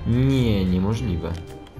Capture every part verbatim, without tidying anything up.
Nie, niemożliwe.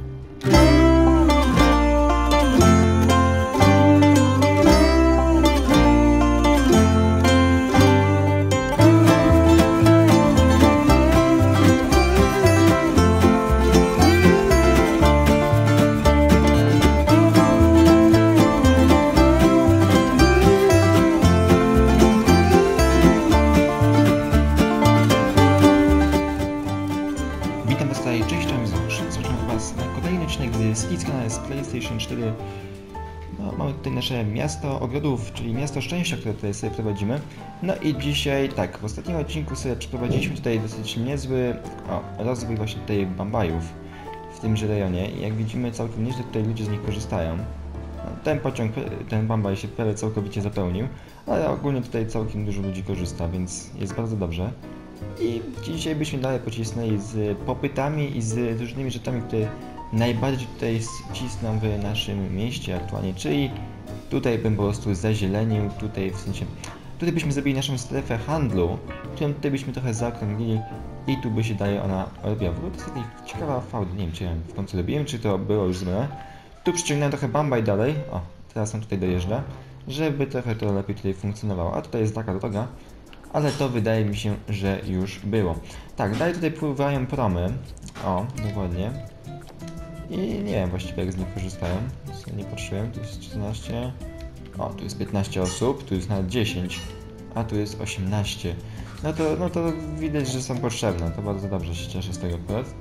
Witam Was tutaj, cześć, cześć, zapraszam Was na kolejny odcinek z Kidzka z PlayStation cztery. No, mamy tutaj nasze miasto ogrodów, czyli miasto szczęścia, które tutaj sobie prowadzimy. No i dzisiaj, tak, w ostatnim odcinku sobie przeprowadziliśmy tutaj dosyć niezły o, rozwój właśnie tutaj bambajów w tymże rejonie. I jak widzimy, całkiem nieźle tutaj ludzie z nich korzystają. No, ten pociąg, ten bambaj się prawie całkowicie zapełnił, ale ogólnie tutaj całkiem dużo ludzi korzysta, więc jest bardzo dobrze. I dzisiaj byśmy dalej pocisnęli z popytami i z różnymi rzeczami, które najbardziej tutaj cisną w naszym mieście aktualnie, czyli tutaj bym po prostu zazielenił, tutaj w sensie, tutaj byśmy zrobili naszą strefę handlu, którą tutaj byśmy trochę zaokrąglili i tu by się dalej ona robiła. W ogóle to jest taka ciekawa fałda, nie wiem czy ja w końcu robiłem, czy to było już zmiana. Tu przyciągnąłem trochę bambaj dalej, o, teraz on tutaj dojeżdża, żeby trochę to lepiej tutaj funkcjonowało, a tutaj jest taka droga. Ale to wydaje mi się, że już było. Tak, dalej tutaj pływają promy. O, dokładnie. I nie wiem właściwie jak z nich korzystają. Nie patrzyłem, tu jest czternaście. O, tu jest piętnaście osób, tu jest nawet dziesięć. A tu jest osiemnaście. No to, no to widać, że są potrzebne. To bardzo dobrze się cieszę z tego akurat.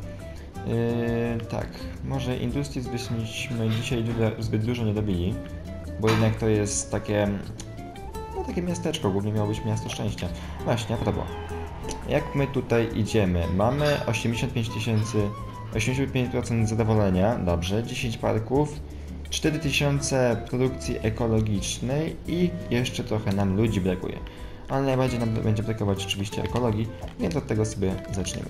Yy, tak, może industrii byśmy dzisiaj zbyt dużo nie dobili. Bo jednak to jest takie... No takie miasteczko, głównie miało być miasto szczęścia. Właśnie, a propos. Jak my tutaj idziemy? Mamy osiemdziesiąt pięć tysięcy, osiemdziesiąt pięć procent zadowolenia, dobrze, dziesięć parków, cztery tysiące produkcji ekologicznej i jeszcze trochę nam ludzi brakuje. Ale najbardziej nam będzie brakować oczywiście ekologii, więc od tego sobie zaczniemy.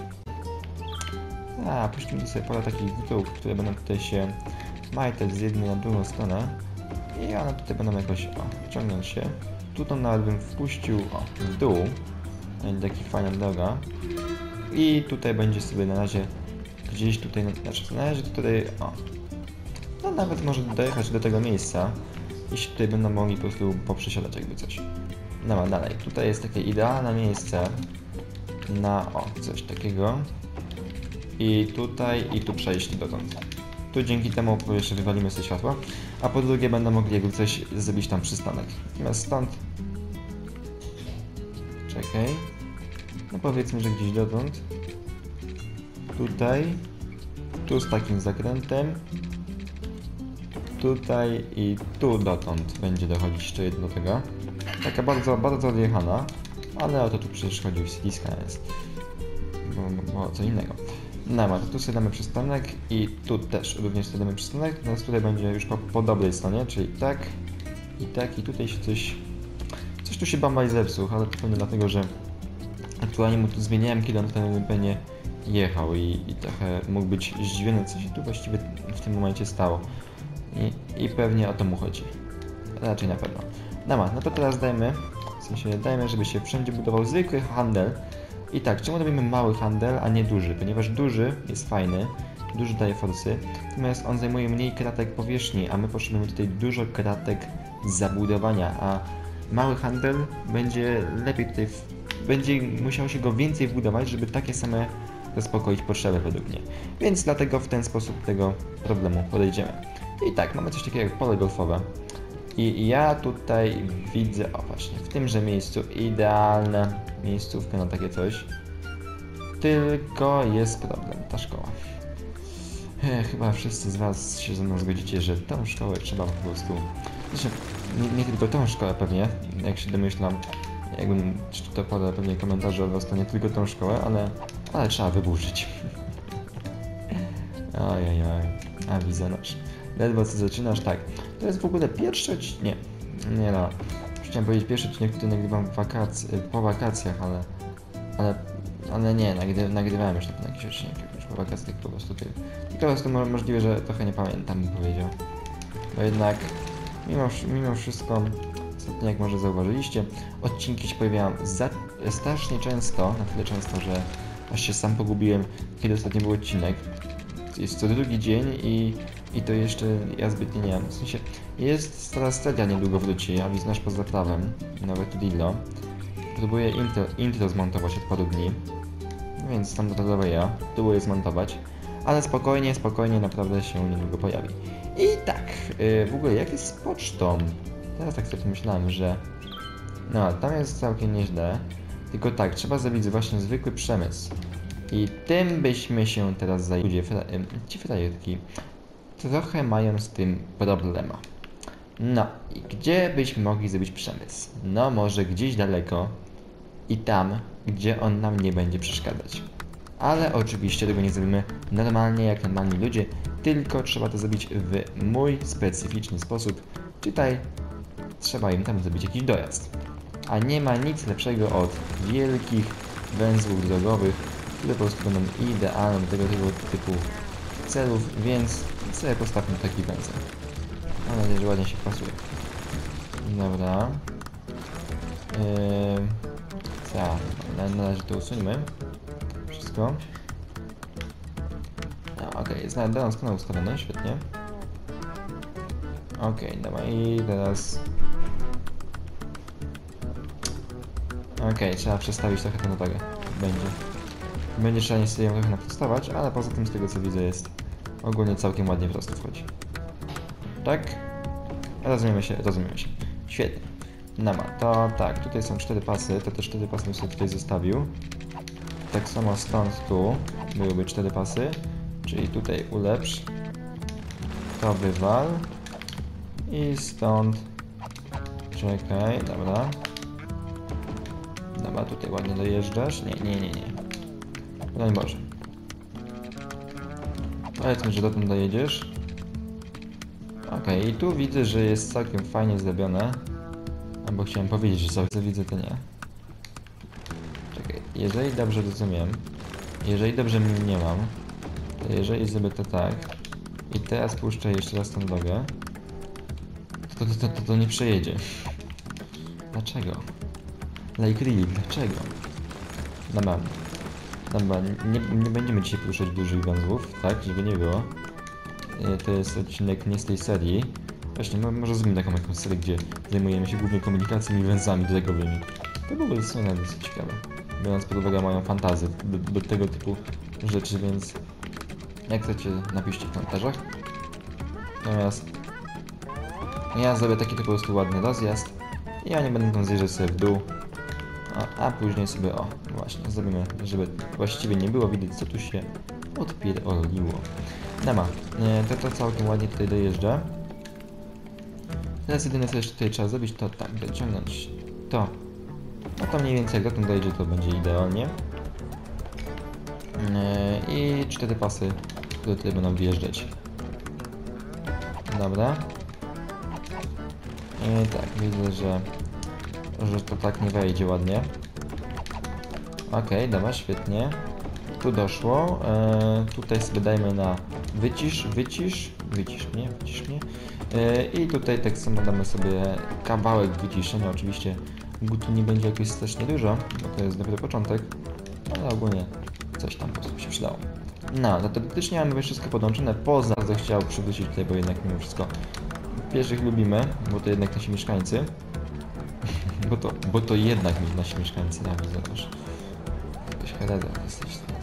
A, puścimy tu sobie parę takich dróg, które będą tutaj się majtać z jednej na drugą stronę. I one tutaj będą jakoś o, ciągnąć się. Tutaj nawet bym wpuścił o, w dół. Będzie taki fajna droga. I tutaj będzie sobie na razie gdzieś tutaj, znaczy na razie tutaj o. No nawet może dojechać do tego miejsca. Jeśli tutaj będą mogli po prostu poprzesiadać jakby coś. No dalej, tutaj jest takie idealne miejsce na o, coś takiego. I tutaj i tu przejść dotąd. Tu dzięki temu po pierwsze wywalimy sobie światła, a po drugie będą mogli jakby coś zrobić tam przystanek. Natomiast stąd... Czekaj... No powiedzmy, że gdzieś dotąd. Tutaj. Tu z takim zakrętem. Tutaj i tu dotąd będzie dochodzić jeszcze jedno do tego. Taka bardzo, bardzo odjechana, ale o to tu przecież chodzi w Kidzka jest. Bo, bo co innego. No, to tu sobie damy przystanek i tu też również sobie damy przystanek, natomiast tutaj będzie już po, po dobrej stronie, czyli tak i tak i tutaj się coś... Coś tu się bambaj zepsuł, ale to pewnie dlatego, że aktualnie mu tu zmieniałem, kiedy on ten pewnie jechał i, i trochę mógł być zdziwiony, co się tu właściwie w tym momencie stało. I, i pewnie o to mu chodzi. Raczej na pewno. No, no to teraz dajmy, w sensie dajmy, żeby się wszędzie budował zwykły handel. I tak, czemu robimy mały handel, a nie duży? Ponieważ duży jest fajny, duży daje forsy, natomiast on zajmuje mniej kratek powierzchni, a my potrzebujemy tutaj dużo kratek zabudowania, a mały handel będzie lepiej tutaj, w... będzie musiał się go więcej wbudować, żeby takie same zaspokoić potrzeby według mnie. Więc dlatego w ten sposób do tego problemu podejdziemy. I tak, mamy coś takiego jak pole golfowe. I ja tutaj widzę, o właśnie, w tymże miejscu idealna miejscówka na takie coś. Tylko jest problem, ta szkoła. E, chyba wszyscy z Was się ze mną zgodzicie, że tą szkołę trzeba po prostu... Zresztą nie, nie tylko tą szkołę pewnie, jak się domyślam, jakbym to podał pewnie komentarze od Was, to nie tylko tą szkołę, ale, ale trzeba wyburzyć. Ojej, a widzę nasz. Ledwo co zaczynasz, tak. To jest w ogóle pierwszy odcinek. Nie, nie no. Chciałem powiedzieć pierwszy odcinek, który nagrywam wakac... po wakacjach, ale... Ale, ale nie, nagry... nagrywałem już na jakiś odcinek już po wakacjach po prostu. Ty... I po prostu możliwe, że trochę nie pamiętam, bym powiedział. Bo jednak, mimo, mimo wszystko, ostatnio jak może zauważyliście, odcinki się pojawiają za... strasznie często, na tyle często, że Aż się sam pogubiłem, kiedy ostatnio był odcinek. Jest co drugi dzień i, i to jeszcze ja zbytnio nie mam. W sensie, jest teraz seria niedługo wróci, a znasz poza prawem, nawet Dillo. Próbuję intro, intro zmontować od paru dni, więc standardowo ja próbuję zmontować. Ale spokojnie, spokojnie, naprawdę się niedługo pojawi. I tak, yy, w ogóle jak jest z pocztą? Teraz tak sobie pomyślałem, że... No, tam jest całkiem nieźle. Tylko tak, trzeba zrobić właśnie zwykły przemysł. I tym byśmy się teraz zajęli. Fra ci frajerki trochę mają z tym problema. No, i gdzie byśmy mogli zrobić przemysł? No, może gdzieś daleko i tam, gdzie on nam nie będzie przeszkadzać. Ale oczywiście tego nie zrobimy normalnie, jak normalni ludzie, tylko trzeba to zrobić w mój specyficzny sposób. Tutaj trzeba im tam zrobić jakiś dojazd. A nie ma nic lepszego od wielkich węzłów drogowych, które po prostu będą idealne do tego typu celów, więc sobie postawmy taki węzeł. Mam nadzieję, że ładnie się pasuje. Dobra. Yy... Co? Na razie to usuńmy. Wszystko. No, okej, okay. Jest na daną stronę ustawione, świetnie. Okej, okay, dobra, i teraz... Okej, okay, trzeba przestawić trochę tę nowagę. Będzie. Będzie trzeba niestety ją trochę naprostować, ale poza tym z tego co widzę jest ogólnie całkiem ładnie prosto wchodzi. Tak? Rozumiemy się, rozumiemy się. Świetnie. No ma, to tak, tutaj są cztery pasy, to te cztery pasy bym sobie tutaj zostawił. Tak samo stąd tu byłyby cztery pasy, czyli tutaj ulepsz, to wywal i stąd, czekaj, dobra. Dobra, tutaj ładnie dojeżdżasz, nie, nie, nie, nie. Broń Boże. Powiedzmy, że dotąd dojedziesz. Okej, okay, i tu widzę, że jest całkiem fajnie zrobione. Albo chciałem powiedzieć, że co widzę, to nie. Czekaj, jeżeli dobrze rozumiem, jeżeli dobrze nie mam, to jeżeli zrobię to tak i teraz puszczę jeszcze raz tą drogę, to to, to, to, to nie przejedzie. Dlaczego? Like really, dlaczego? Dobra, dobra, nie, nie będziemy dzisiaj puszczać dużych węzłów, tak, żeby nie było. To jest odcinek nie z tej serii. Właśnie, może zrobimy taką jakąś serię, gdzie zajmujemy się głównie komunikacją i węzłami drogowymi. To byłoby w sumie dosyć ciekawe. Biorąc pod uwagę moją fantazję do, do tego typu rzeczy, więc jak chcecie, napiszcie w komentarzach. Natomiast ja zrobię taki po prostu ładny rozjazd i oni będą tam zjeżdżać sobie w dół, a, a później sobie, o, właśnie, zrobimy, żeby właściwie nie było widać, co tu się odpierdoliło. No ma, to to całkiem ładnie tutaj dojeżdża. Teraz jedyne co jeszcze tutaj trzeba zrobić, to tak, dociągnąć to. No to mniej więcej jak dotąd dojdzie, to będzie idealnie. I cztery pasy, które tutaj będą wjeżdżać. Dobra. I tak, widzę, że, że to tak nie wejdzie ładnie. Okej, okay, dobra, świetnie. Tu doszło. E, tutaj sobie dajmy na wycisz, wycisz, wycisz mnie, wycisz mnie. E, I tutaj tak samo damy sobie kawałek wyciszenia. Oczywiście tu nie będzie jakoś strasznie dużo, bo to jest dobry początek, ale ogólnie coś tam po prostu się przydało. No, to teoretycznie mamy wszystko podłączone, poza co chciał przywrócić tutaj, bo jednak mimo wszystko pieszych lubimy, bo to jednak nasi mieszkańcy. bo, to, bo to jednak nasi mieszkańcy, ja widzę też. Jakaś herezja jesteś teraz.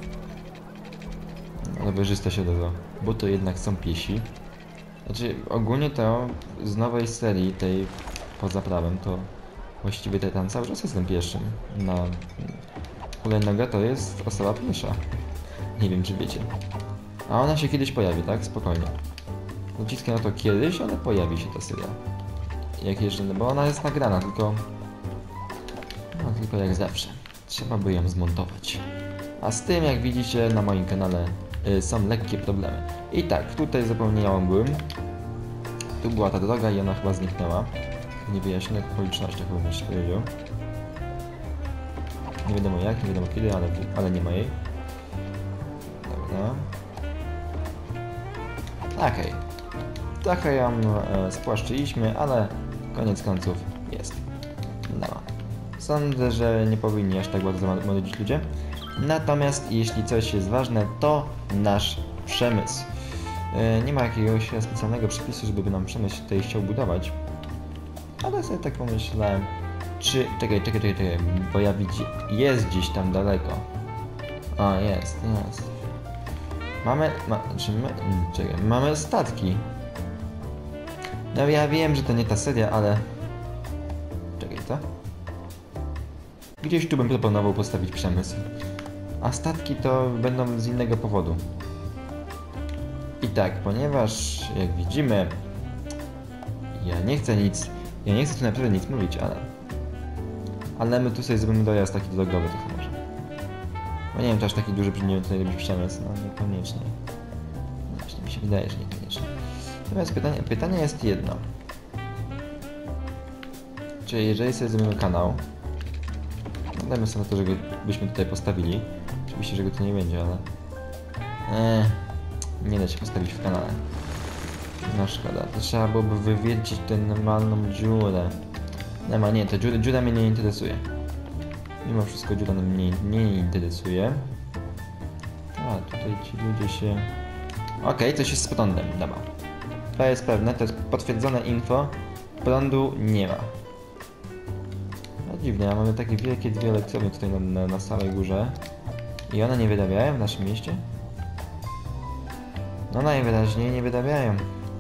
Ale wyżysta się do bo to jednak są piesi. Znaczy, ogólnie to z nowej serii, tej poza prawem, to właściwie te tam cały czas jestem pieszym. Na hulajnoga to jest osoba piesza. Nie wiem, czy wiecie. A ona się kiedyś pojawi, tak? Spokojnie. Uciskam na to kiedyś, ale pojawi się ta seria. Jak jeszcze, bo ona jest nagrana, tylko... No, tylko jak zawsze. Trzeba by ją zmontować. A z tym, jak widzicie, na moim kanale y, są lekkie problemy. I tak, tutaj zapomniałem byłem. Tu była ta droga i ona chyba zniknęła. W niewyjaśnionych okolicznościach, bym jeszcze powiedział. Nie wiadomo jak, nie wiadomo kiedy, ale, ale nie ma jej. Dobra. Okej. Okay. Trochę ją e, spłaszczyliśmy, ale koniec końców jest. No. Sądzę, że nie powinni aż tak bardzo marudzić ludzie. Natomiast jeśli coś jest ważne, to nasz przemysł. Yy, nie ma jakiegoś specjalnego przepisu, żeby nam przemysł tutaj chciał budować. Ale sobie tak pomyślałem, czy... Czekaj, czekaj, czekaj, czekaj, bo ja widzę... Jest gdzieś tam daleko. O, jest, jest. Mamy... Ma, czy my... Czekaj, mamy statki. No ja wiem, że to nie ta seria, ale... Czekaj, co? Gdzieś tu bym proponował postawić przemysł. A statki to będą z innego powodu. I tak, ponieważ jak widzimy... Ja nie chcę nic... Ja nie chcę tu naprawdę nic mówić, ale... Ale my tu sobie zrobimy dojazd taki drogowy trochę może. Bo nie wiem, czy aż taki duży nie tutaj robić przemysł, no niekoniecznie. Właśnie mi się wydaje, że niekoniecznie. Natomiast pytanie, pytanie jest jedno. Czyli jeżeli sobie zrobimy kanał, no dajmy sobie na to, że go byśmy tutaj postawili. Oczywiście, że go tu nie będzie, ale... Eee, nie da się postawić w kanale. No szkoda, to trzeba byłoby wywiedzić tę normalną dziurę. Nie ma, nie, to dziura, dziura mnie nie interesuje. Mimo wszystko dziura mnie nie interesuje. A, tutaj ci ludzie się... Okej, okay, coś jest z prądem, dobra. To jest pewne, to jest potwierdzone info. Prądu nie ma. No dziwnie, a mamy takie wielkie dwie elektrownie tutaj na, na, na samej górze. I one nie wydawiają w naszym mieście? No najwyraźniej nie wydawiają.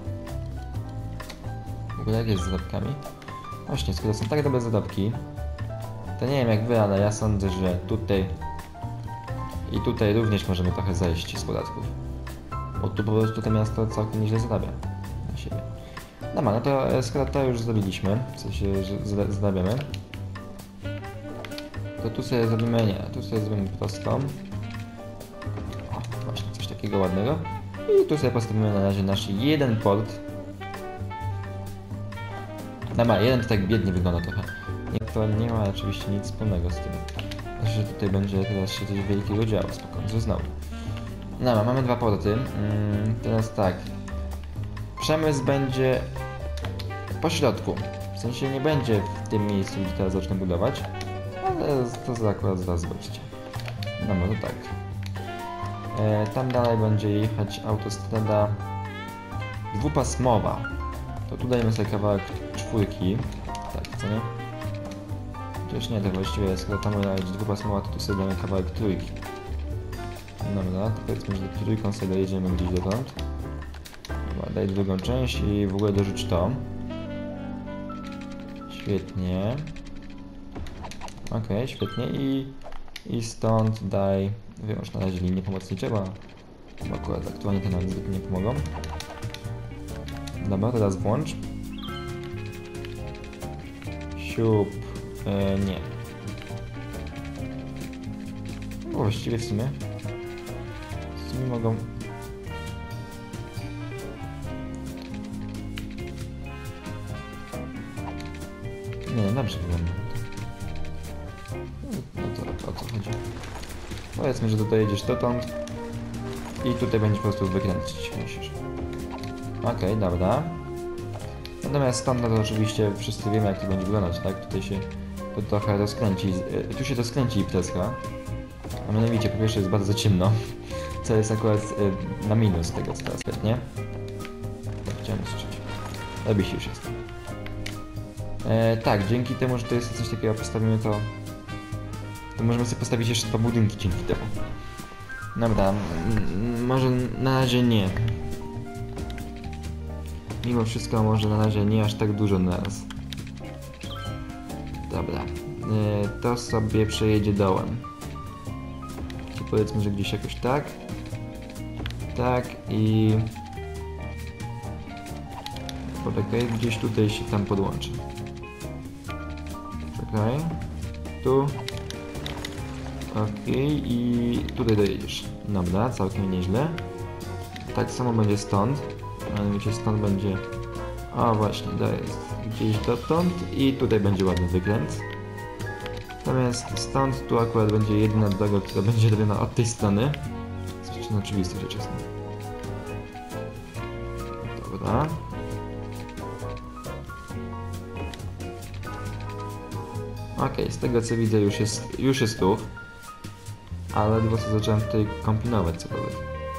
W ogóle jak jest z zarobkami? Właśnie, skoro są tak dobre zarobki, to nie wiem jak wy, ale ja sądzę, że tutaj i tutaj również możemy trochę zejść z podatków. Bo tu po prostu to miasto całkiem nieźle zarabia na siebie. Dobra, no to skoro to już zrobiliśmy, w sensie, że zarabiamy, to tu sobie zrobimy, nie, tu sobie zrobimy prostą. O, właśnie coś takiego ładnego. I tu sobie postawimy na razie nasz jeden port. Dobra, jeden to tak biednie wygląda trochę. Nie, to nie ma oczywiście nic wspólnego z tym. Że tutaj będzie teraz się coś wielkiego działo, spokojnie, że znowu. Dobra, mamy dwa porty. Hmm, teraz tak. Przemysł będzie po środku. W sensie nie będzie w tym miejscu, gdzie teraz zacznę budować. Ale to akurat zaraz zobaczycie. No może tak. E, tam dalej będzie jechać autostrada dwupasmowa. To tu dajemy sobie kawałek czwórki. Tak, co nie? Chociaż nie, to właściwie skoro tam ma być dwupasmowa, to tu sobie damy kawałek trójki. Dobra, to powiedzmy, że trójką sobie dojedziemy gdzieś dotąd. Dobra, daj drugą część i w ogóle dorzuć to. Świetnie. Okej, okay, świetnie i... I stąd daj... Wyłącz na razie linie pomocnicze, bo... bo akurat aktualnie te nam zbyt nie pomogą. Dobra, teraz włącz. Siup... E, nie. No właściwie w sumie... W sumie mogą... Nie, no dobrze wygląda. No to o co chodzi? Powiedzmy, że tutaj jedziesz dotąd i tutaj będziesz po prostu wykręcić musisz. Okej, okay, dobra. Natomiast stąd no to oczywiście wszyscy wiemy jak to będzie wyglądać, tak? Tutaj się to trochę rozkręci, tu się rozkręci imprezka. A mianowicie po pierwsze jest bardzo ciemno, co jest akurat na minus tego co teraz świetnie. Tak, chciałem usłyszeć. Robi się już jest. E, tak, dzięki temu, że to jest coś takiego postawimy to to możemy sobie postawić jeszcze dwa budynki dzięki temu. Dobra, może na razie nie. Mimo wszystko może na razie nie aż tak dużo na raz. Dobra, e, to sobie przejedzie dołem. To powiedzmy, że gdzieś jakoś tak. Tak i... Poczekaj, gdzieś tutaj się tam podłączy. Czekaj. Tu. Okej, okay, i tutaj dojedziesz. Dobra, całkiem nieźle. Tak samo będzie stąd. Mianowicie stąd będzie... O właśnie, to jest gdzieś dotąd i tutaj będzie ładny wykręt. Natomiast stąd tu akurat będzie jedyna droga, która będzie robiona od tej strony. Zresztą oczywiste rzeczy są. Dobra. Okej, okay, z tego co widzę już jest, już jest ruch. ale ledwo co zacząłem tutaj kombinować cokolwiek.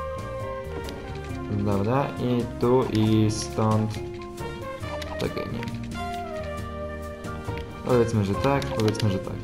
Dobra, i tu, i stąd... Czekaj, nie. Powiedzmy, że tak, powiedzmy, że tak.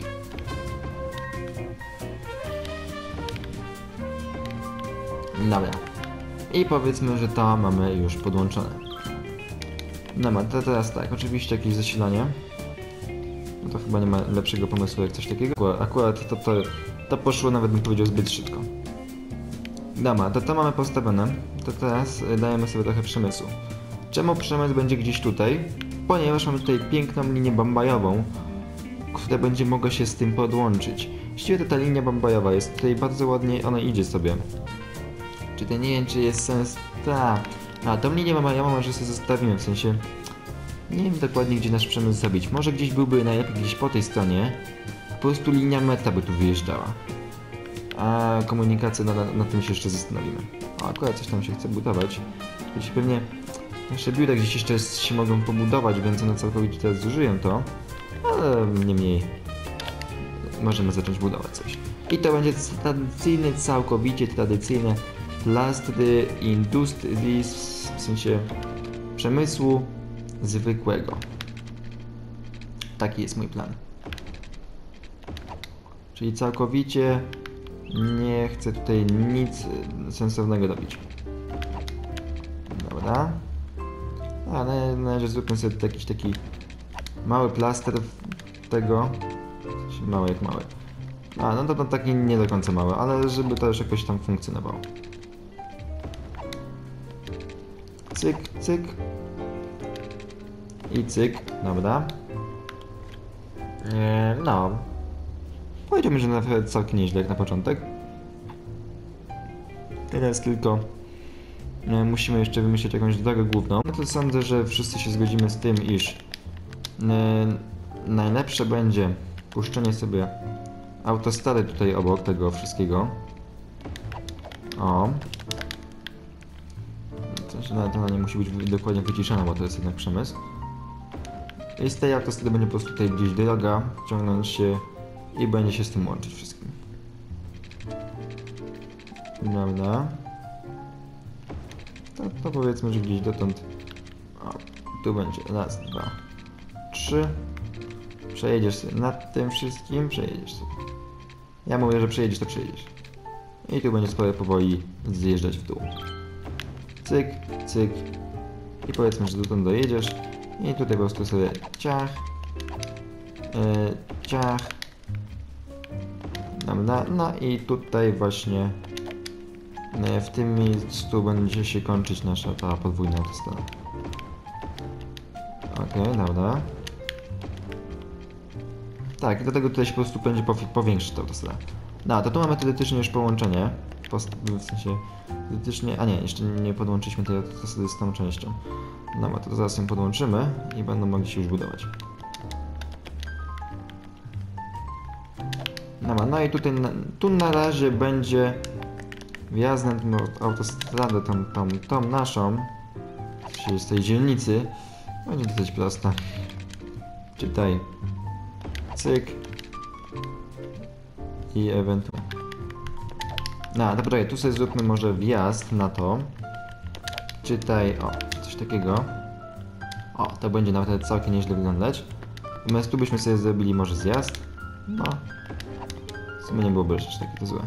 Dobra. I powiedzmy, że to mamy już podłączone. Dobra, to teraz tak, oczywiście jakieś zasilanie. No to chyba nie ma lepszego pomysłu jak coś takiego. Akurat to, to, to poszło, nawet bym powiedział, zbyt szybko. Dobra, to to mamy postawione. To teraz dajemy sobie trochę przemysłu. Czemu przemysł będzie gdzieś tutaj? Ponieważ mamy tutaj piękną linię bambajową, która będzie mogła się z tym podłączyć. Właściwie to ta linia bambajowa jest tutaj bardzo ładnie, ona idzie sobie. Czy to nie wiem, czy jest sens... Ta. A, tą linię bambajową może sobie zostawimy, w sensie... Nie wiem dokładnie, gdzie nasz przemysł zabić. Może gdzieś byłby najlepiej gdzieś po tej stronie. Po prostu linia meta by tu wyjeżdżała. A komunikacja, na, na tym się jeszcze zastanowimy. O, akurat coś tam się chce budować. Wiecie, pewnie nasze biura gdzieś jeszcze się mogą pobudować, więc one całkowicie teraz zużyją to. Ale niemniej możemy zacząć budować coś. I to będzie tradycyjne, całkowicie tradycyjne plastry industries, w sensie przemysłu zwykłego. Taki jest mój plan. Czyli całkowicie nie chcę tutaj nic sensownego robić. Dobra. A na, na razie zróbmy sobie jakiś taki mały plaster tego. Mały jak mały. A, no to, to taki nie do końca mały, ale żeby to już jakoś tam funkcjonowało. Cyk, cyk. I cyk, dobra. Eee, no. Powiedziałbym, że nawet całkiem nieźle jak na początek. Teraz tylko e, musimy jeszcze wymyślić jakąś drogę główną. No to sądzę, że wszyscy się zgodzimy z tym, iż e, najlepsze będzie puszczenie sobie autostrady tutaj obok tego wszystkiego. O. Też nawet ona nie musi być dokładnie wyciszona, bo to jest jednak przemysł. I z tej autostrady będzie po prostu tutaj gdzieś droga, ciągnąć się i będzie się z tym łączyć wszystkim. Dobra. To, to powiedzmy, że gdzieś dotąd... O, tu będzie. Raz, dwa, trzy. Przejedziesz sobie nad tym wszystkim, przejedziesz sobie. Ja mówię, że przejedziesz, to przejedziesz. I tu będzie sobie powoli zjeżdżać w dół. Cyk, cyk. I powiedzmy, że dotąd dojedziesz. I tutaj po prostu sobie ciach. Yy, ciach. Dobra, no i tutaj właśnie yy, w tym miejscu będzie się kończyć nasza ta podwójna autostrada. Okej, okay, dobra. Tak, dlatego tutaj się po prostu będzie powiększyć ta autostrada. No, to tu mamy teoretycznie już połączenie. W sensie, teoretycznie, a nie, jeszcze nie podłączyliśmy tej autostrady z tą częścią. No, to zaraz ją podłączymy i będą mogli się już budować. No, no i tutaj, na, tu na razie będzie wjazd na tą autostradę, tą, tą, tą naszą, z tej dzielnicy. Będzie dosyć prosta. Czytaj. Cyk. I ewentualnie. No, dobra, tu sobie zróbmy może wjazd na to. Czytaj, o, coś takiego. O, to będzie nawet całkiem nieźle wyglądać. Natomiast tu byśmy sobie zrobili może zjazd. No. W sumie nie byłoby rzeczy takie to złe.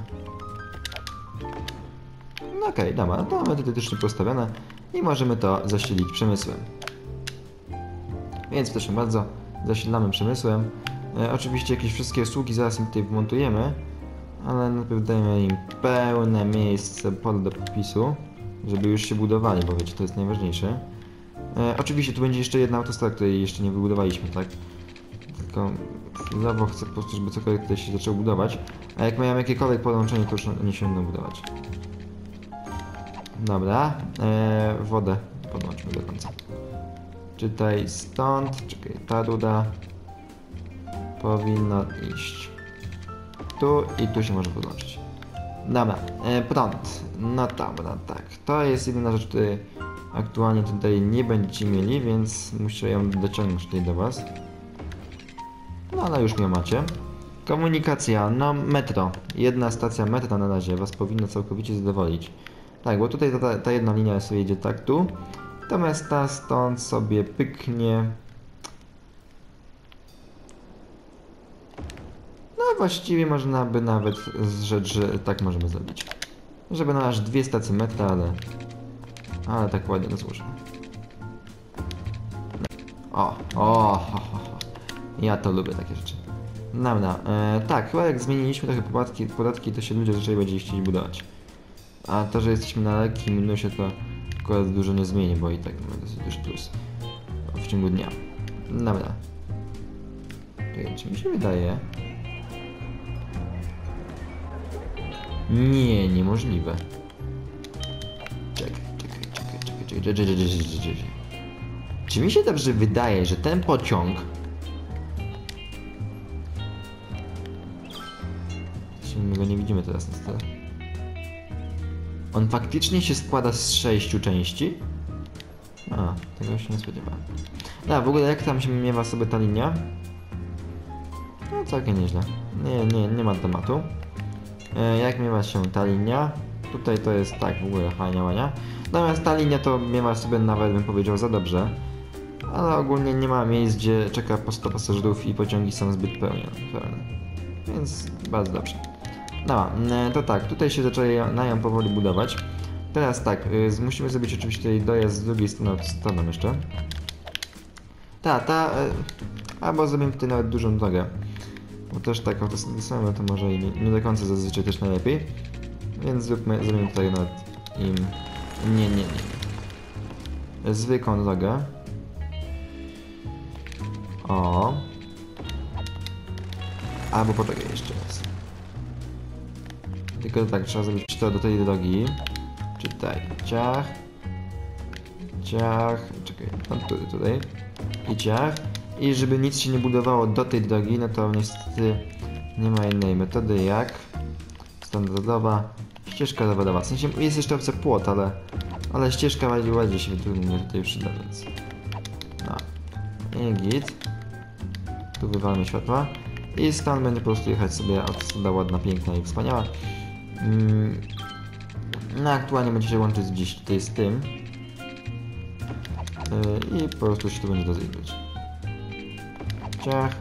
No okej, okay, dobra, to mamy teoretycznie postawione i możemy to zasilić przemysłem. Więc proszę bardzo, zasilamy przemysłem. E, oczywiście jakieś wszystkie usługi zaraz im tutaj wmontujemy, ale najpierw dajemy im pełne miejsce pole do podpisu, żeby już się budowali, bo wiecie, to jest najważniejsze. E, oczywiście tu będzie jeszcze jedna autostrada, której jeszcze nie wybudowaliśmy, tak? Tylko w lewo chcę po prostu, żeby cokolwiek tutaj się zaczęło budować, a jak mają jakiekolwiek połączenie, to już nie się będą budować. Dobra, e, wodę podłączmy do końca. Czytaj stąd, czekaj, ta ruda powinna iść tu i tu się może podłączyć. Dobra, e, prąd. No dobra, tak. To jest jedyna rzecz, której aktualnie tutaj nie będziecie mieli, więc muszę ją dociągnąć tutaj do was. No ale już ją macie. Komunikacja, no metro. Jedna stacja metra na razie was powinno całkowicie zadowolić. Tak, bo tutaj ta, ta jedna linia sobie idzie tak tu. Natomiast ta stąd sobie pyknie. No właściwie można by nawet zrzec, że tak możemy zrobić. Że będą aż dwie stacje metra, ale... Ale tak ładnie to złożymy. O, o, ho, ho, ho. Ja to lubię takie rzeczy. Dobra, e, tak, chyba jak zmieniliśmy trochę podatki, podatki, to się ludzie zaczęli bardziej chcieć budować. A to, że jesteśmy na lekkim minusie, to akurat dużo nie zmieni, bo i tak mamy dosyć duży plus w ciągu dnia. Dobra. Czekaj, czy mi się wydaje? Nie, niemożliwe. Czekaj, czekaj, czekaj, czekaj, czekaj, czekaj, czekaj, czekaj, czekaj, czekaj. Czy mi się dobrze wydaje, że ten pociąg... My go nie widzimy teraz niestety. On faktycznie się składa z sześciu części? A, tego się nie spodziewałem. No, w ogóle jak tam się miewa sobie ta linia? No całkiem nieźle. Nie, nie, nie ma tematu. E, jak miewa się ta linia? Tutaj to jest tak w ogóle fajnie łania. Natomiast ta linia to miewa sobie nawet bym powiedział za dobrze. Ale ogólnie nie ma miejsc, gdzie czeka po sto pasażerów i pociągi są zbyt pełne. Więc bardzo dobrze. No, to tak, tutaj się zaczynają powoli budować. Teraz tak, y, musimy zrobić oczywiście tutaj dojazd z drugiej strony od stroną jeszcze. Ta, ta, y, albo zrobimy tutaj nawet dużą drogę. Bo też tak, to samo to może i nie, nie do końca zazwyczaj też najlepiej. Więc zróbmy, zrobimy tutaj nawet im... Nie, nie, nie. Zwykłą drogę. O. Albo poczekaj jeszcze raz. Tylko tak, trzeba zrobić to do tej drogi. Czytaj. Ciach. Ciach. Czekaj, tam tutaj. I ciach. I żeby nic się nie budowało do tej drogi, no to niestety nie ma innej metody jak standardowa ścieżka zawodowa. W sensie jest jeszcze opcja płot, ale ale ścieżka bardziej ładnie się wytrudnie tutaj przyda, więc no. I git. Tu wywalamy światła. I stąd będzie po prostu jechać sobie autostrada ładna, piękna i wspaniała. Mm. No aktualnie będzie się łączyć gdzieś tutaj z tym. Yy, I po prostu się tu będzie rozejrzeć. Ciach.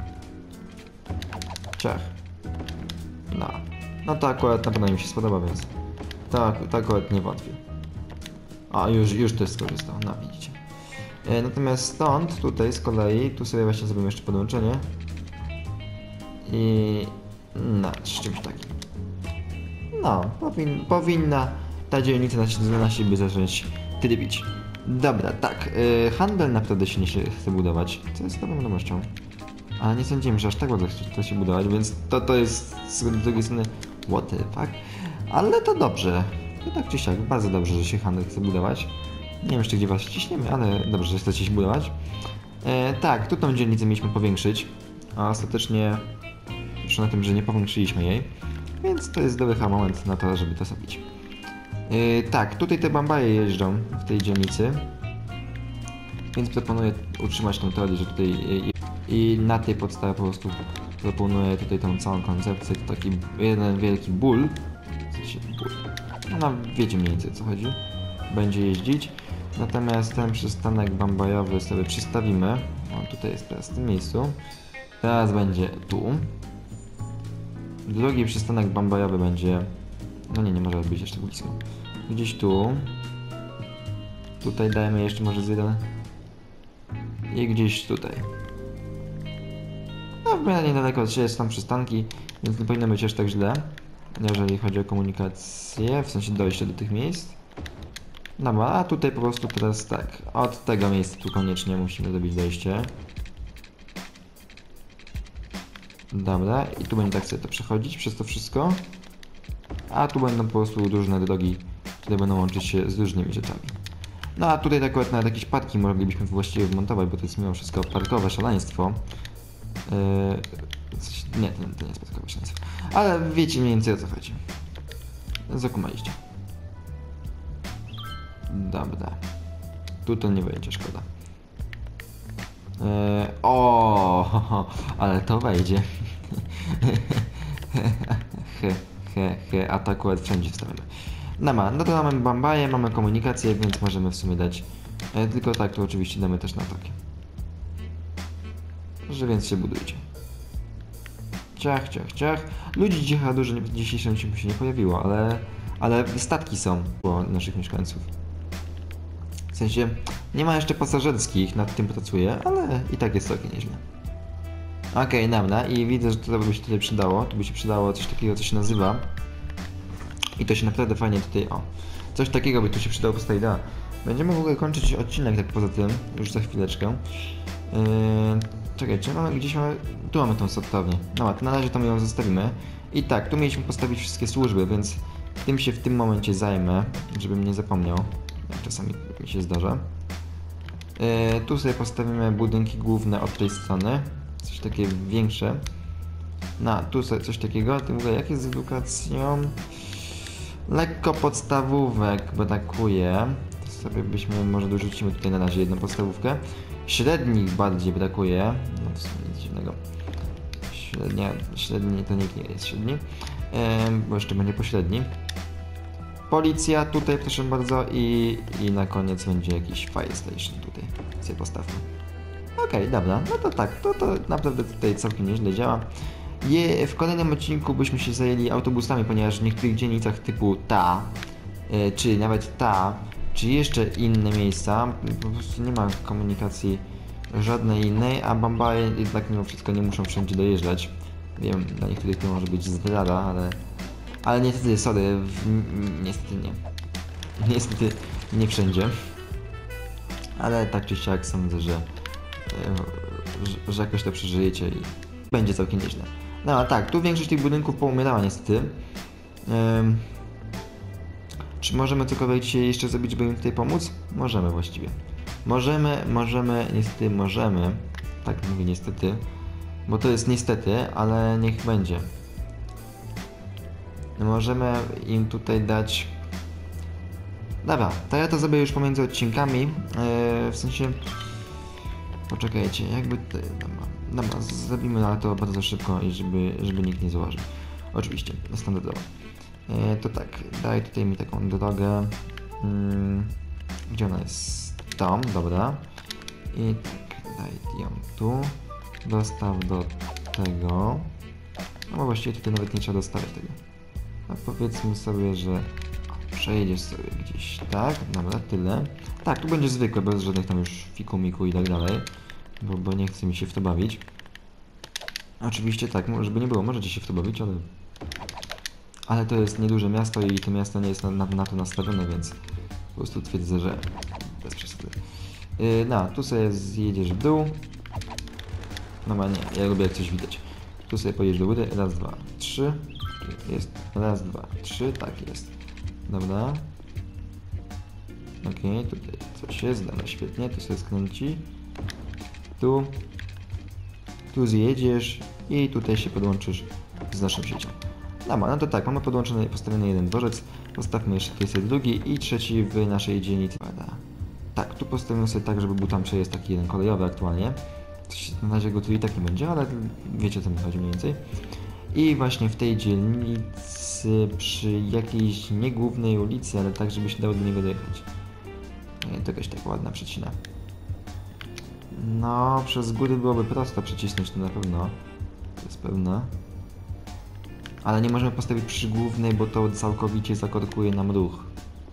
Ciach. No. No to akurat na pewno mi się spodoba, więc tak, tak akurat nie wątpię. A już, już też skorzystał, no widzicie. E, natomiast stąd, tutaj z kolei, tu sobie właśnie zrobimy jeszcze podłączenie. I... no, z czymś takim. No, powin, powinna ta dzielnica na, na siebie zacząć trybić. Dobra, tak, yy, handel naprawdę się nie się chce budować, co jest dobrą wiadomością. Ale nie sądziłem, że aż tak bardzo chce się budować, więc to, to jest z drugiej strony what the fuck. Ale to dobrze, to tak czy siak, bardzo dobrze, że się handel chce budować. Nie wiem jeszcze gdzie was ściśniemy, ale dobrze, że chcecie się budować. E, tak, tu tą dzielnicę mieliśmy powiększyć, a ostatecznie już na tym, że nie powiększyliśmy jej. Więc to jest dobry moment na to, żeby to zrobić. Yy, tak, tutaj te bambaje jeżdżą w tej dzielnicy. Więc proponuję utrzymać tą teorię, że tutaj i, i na tej podstawie po prostu proponuję tutaj tą całą koncepcję. To taki jeden wielki ból. W sensie ból. No wiecie mniej więcej o co chodzi. Będzie jeździć. Natomiast ten przystanek bambajowy sobie przystawimy. O, tutaj jest teraz w tym miejscu. Teraz będzie tu. Drugi przystanek bambajowy będzie... No nie, nie może być jeszcze blisko. Gdzieś tu. Tutaj dajemy jeszcze może z jeden. I gdzieś tutaj. No w miarę niedaleko od siebie są przystanki, więc nie powinno być aż tak źle, jeżeli chodzi o komunikację, w sensie dojście do tych miejsc. Dobra, a tutaj po prostu teraz tak, od tego miejsca tu koniecznie musimy zrobić dojście. Dobra, i tu będzie tak sobie to przechodzić przez to wszystko. A tu będą po prostu różne drogi, które będą łączyć się z różnymi rzeczami. No a tutaj akurat nawet jakieś parki moglibyśmy właściwie wmontować, bo to jest mimo wszystko parkowe szaleństwo. Yy, nie, to, to nie jest parkowe szaleństwo. Ale wiecie mniej więcej o co chodzi. Zakumaliście. Dobra. Tu to nie będzie, szkoda. Yy, o, ale to wejdzie. he, he, he, atakując wszędzie wstawimy. No ma, no to mamy Bambaje, mamy komunikację, więc możemy w sumie dać, e, tylko tak, to oczywiście damy też na takie. Że więc się budujcie. Ciach, ciach, ciach. Ludzi dzisiaj dużo w dzisiejszym odcinku się nie pojawiło, ale, ale statki są u naszych mieszkańców. W sensie, nie ma jeszcze pasażerskich, nad tym pracuję, ale i tak jest całkiem nieźle. Okej, okay, dobra, i widzę, że to by się tutaj przydało. Tu by się przydało coś takiego, co się nazywa. I to się naprawdę fajnie tutaj, o. Coś takiego by tu się przydało postawić, da. Będziemy w ogóle kończyć odcinek tak poza tym, już za chwileczkę. Yy, czekajcie, mamy, gdzieś mamy, tu mamy tą sortownię. No, to na razie tam ją zostawimy. I tak, tu mieliśmy postawić wszystkie służby, więc tym się w tym momencie zajmę, żebym nie zapomniał. Czasami mi się zdarza. Yy, tu sobie postawimy budynki główne od tej strony. Coś takie większe. No, tu sobie coś takiego. Ty mówię, jak jest z edukacją? Lekko podstawówek brakuje. To sobie byśmy może dorzucimy tutaj na razie jedną podstawówkę. Średnich bardziej brakuje. No to sobie nic dziwnego. Średnia, średni to nikt nie jest średni. Yy, bo jeszcze będzie pośredni. Policja tutaj, proszę bardzo. I, i na koniec będzie jakiś fire station tutaj. Sobie postawmy. Okej, okay, dobra. No to tak, to, to naprawdę tutaj całkiem nieźle działa. Je, w kolejnym odcinku byśmy się zajęli autobusami, ponieważ w niektórych dzielnicach typu ta, yy, czy nawet ta, czy jeszcze inne miejsca, po prostu nie ma komunikacji żadnej innej, a Bambaje jednak mimo wszystko nie muszą wszędzie dojeżdżać. Wiem, dla niektórych to może być zdrada, ale... Ale niestety, sorry, w, niestety nie. Niestety nie wszędzie. Ale tak czy siak sądzę, że, że, że jakoś to przeżyjecie i będzie całkiem nieźle. No a tak, tu większość tych budynków poumierała niestety. Ym, czy możemy cokolwiek dzisiaj jeszcze zrobić, żeby im tutaj pomóc? Możemy właściwie. Możemy, możemy, niestety możemy. Tak mówię niestety. Bo to jest niestety, ale niech będzie. Możemy im tutaj dać... Dobra, to ja to zrobię już pomiędzy odcinkami. Yy, w sensie... Poczekajcie, jakby... Tutaj, dobra, dobra, zrobimy ale to bardzo szybko i żeby, żeby nikt nie zauważył. Oczywiście, standardowo. Yy, to tak, daj tutaj mi taką drogę. Yy, gdzie ona jest? Tam, dobra. I tak, daj ją tu. Dostaw do tego. No bo właściwie tutaj nawet nie trzeba dostawiać tego. A powiedzmy sobie, że przejdziesz sobie gdzieś, tak? Dobra, tyle. Tak, tu będzie zwykłe, bez żadnych tam już fiku, miku i tak dalej. Bo, bo nie chce mi się w to bawić. Oczywiście tak, żeby nie było, możecie się w to bawić, ale... Ale to jest nieduże miasto i to miasto nie jest na, na, na to nastawione, więc po prostu twierdzę, że bez przesady. Yy, no, tu sobie zjedziesz w dół. No ma nie, ja lubię jak coś widać. Tu sobie pojedziesz do góry, raz, dwa, trzy. Jest, raz, dwa, trzy, tak jest. Dobra. Okej, okay, tutaj coś jest, dobra, świetnie, tu sobie skręci. Tu. Tu zjedziesz i tutaj się podłączysz z naszą siecią. Dobra, no to tak, mamy podłączony, postawiony jeden dworzec. Postawmy jeszcze tutaj sobie drugi i trzeci w naszej dzielnicy. Tak, tu postawimy sobie tak, żeby był tam przejazd taki jeden kolejowy aktualnie. Coś, na razie go tu i tak nie będzie, ale wiecie o co mi chodzi mniej więcej. I właśnie w tej dzielnicy przy jakiejś nie głównej ulicy, ale tak, żeby się dało do niego dojechać. To jakaś tak ładna przecina. No, przez góry byłoby prosto przycisnąć to na pewno. To jest pewne. Ale nie możemy postawić przy głównej, bo to całkowicie zakorkuje nam ruch.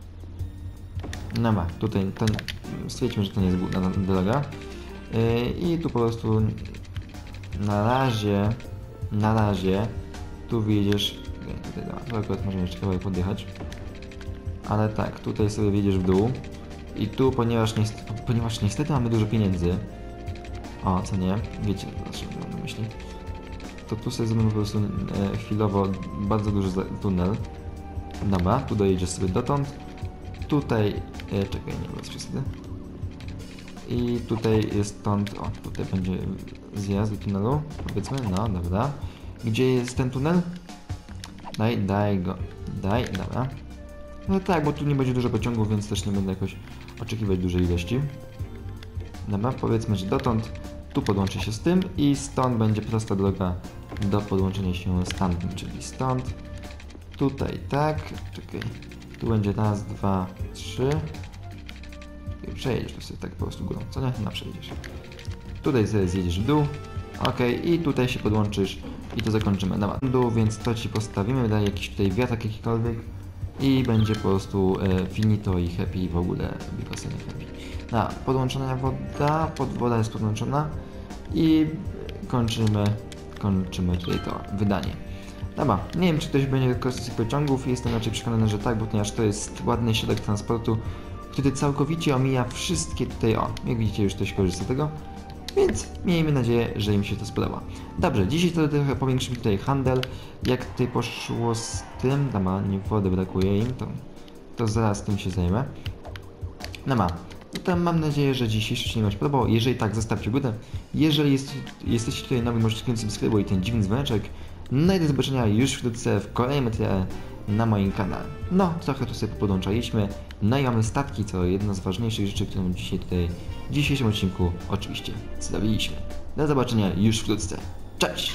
No ma, tutaj to, stwierdźmy, że to nie jest główna droga. Yy, I tu po prostu na razie, na razie tu wyjedziesz, tutaj no, akurat możemy jeszcze kawałek podjechać. Ale tak, tutaj sobie wjedziesz w dół. I tu, ponieważ niestety, ponieważ niestety mamy dużo pieniędzy. O, co nie? Wiecie, znaczy mam na myśli. To tu sobie zrobimy po prostu e, chwilowo bardzo duży tunel. Dobra, tu dojedziesz sobie dotąd. Tutaj, e, czekaj, nie bez przesady. I tutaj jest stąd, o, tutaj będzie zjazd do tunelu, powiedzmy, no dobra. Gdzie jest ten tunel? Daj, daj go, daj, dobra. No tak, bo tu nie będzie dużo pociągów, więc też nie będę jakoś oczekiwać dużej ilości. Dobra, powiedzmy, że dotąd, tu podłączy się z tym i stąd będzie prosta droga do podłączenia się stamtąd, czyli stąd, tutaj tak, czekaj, tu będzie raz, dwa, trzy, przejedziesz tu sobie tak po prostu górą, co nie? No przejedziesz. Tutaj sobie zjedziesz w dół, ok, i tutaj się podłączysz i to zakończymy. Dobra, dół, więc to ci postawimy, daję jakiś tutaj wiatrak jakikolwiek i będzie po prostu e, finito i happy w ogóle, basenie happy. Na podłączona woda, podwoda jest podłączona i kończymy, kończymy tutaj to wydanie. Dobra, nie wiem czy ktoś będzie korzystać z pociągów, jestem raczej przekonany, że tak, bo ponieważ to jest ładny środek transportu, który całkowicie omija wszystkie tutaj, o, jak widzicie już ktoś korzysta z tego, więc miejmy nadzieję, że im się to spodoba. Dobrze, dzisiaj to trochę powiększymy tutaj handel, jak tutaj poszło z tym, dobra, nie wody brakuje im, to, to zaraz tym się zajmę. Dobra, no to mam nadzieję, że dzisiejszy odcinek Wam się podobał, jeżeli tak, zostawcie górę, jeżeli jest, jesteście tutaj nowi, możecie kliknąć subskrybuj ten dziwny dzwoneczek, no i do zobaczenia już wkrótce w kolejnym materiale na moim kanale. No, trochę tu sobie podłączaliśmy, no i mamy statki, co jedno z ważniejszych rzeczy, którą dzisiaj tutaj w dzisiejszym odcinku oczywiście zrobiliśmy. Do zobaczenia już wkrótce. Cześć!